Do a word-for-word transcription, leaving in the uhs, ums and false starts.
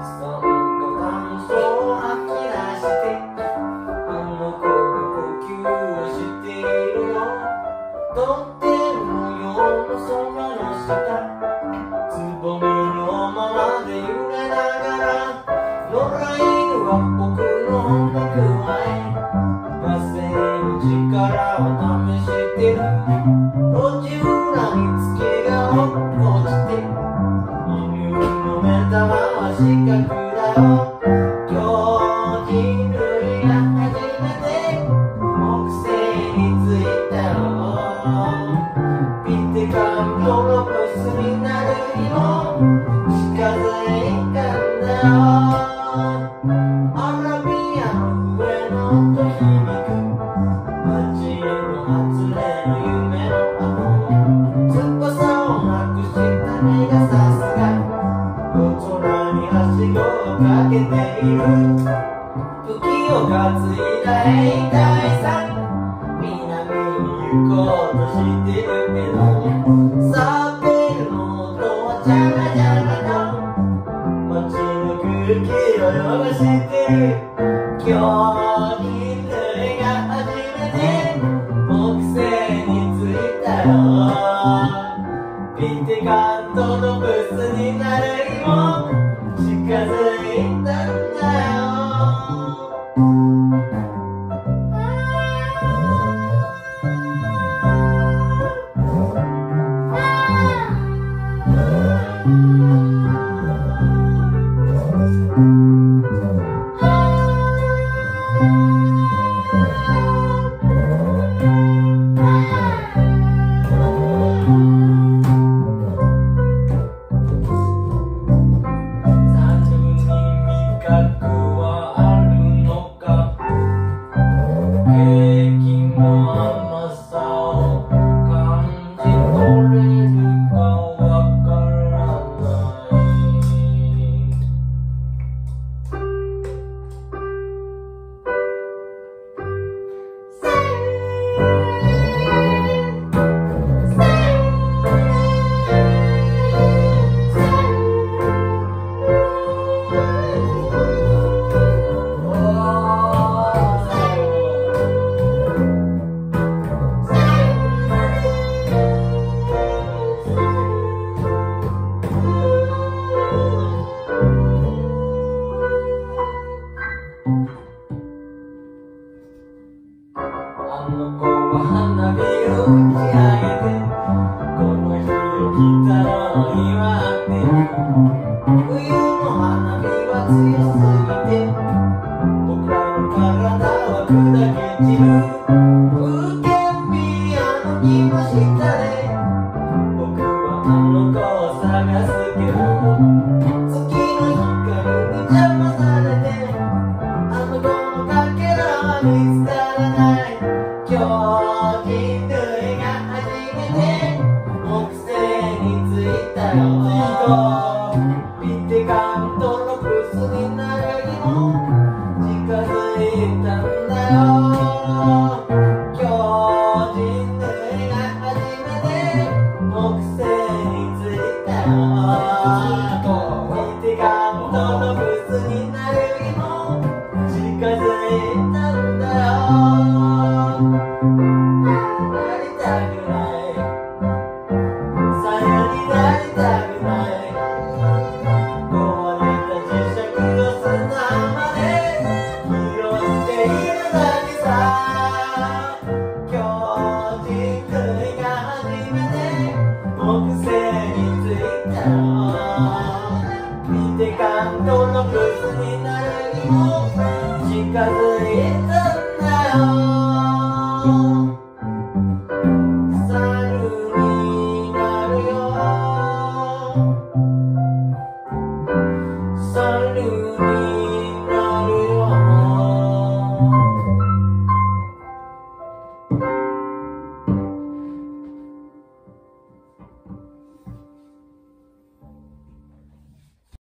酸化炭素を吐き出してあの子が呼吸をしているよ。とってもよの空の下つぼみのままで揺れながら野良犬は僕の音楽へ野生の力を試してる。路地裏に月が落っこちて犬の目玉は四角だよ。今日人類が初めて木星に着いたよ。ピテカントロプスになる日も近づいたんだよ。アラビアの上の音響く街の初音の夢の後翼をなくした目がさすが夜空にはしごをかけている。時を担いだ兵隊さん南に行こうとしてるけどサーベルの音はジャラジャラと街の空気を汚してる。今日人類が初めて木星に着いたよ。ピテカントのブスになる日も近づいたんだよ。あの子は花火を打ち上げてこの日を来たのを祝ってる。冬の花火は強すぎて僕らの体は砕け散る。風景ピアノ木の下で僕はあの子を探すけど月の光に邪魔されてあの子のかけらは見つからない。今日人類が初めて木星に着いたよ。ピテカントロプスになる日も近づいたんだよ。今日人類が初めて木星に着いたよ。ピテカントロプスになる日も近づいたんだよ。ピテカントのブスになる日も近づいたんだよ。猿になるよ。猿に